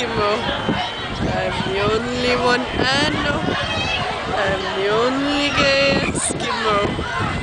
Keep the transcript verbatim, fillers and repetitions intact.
Eskimo. I'm the only one I know. I'm the only gay Eskimo.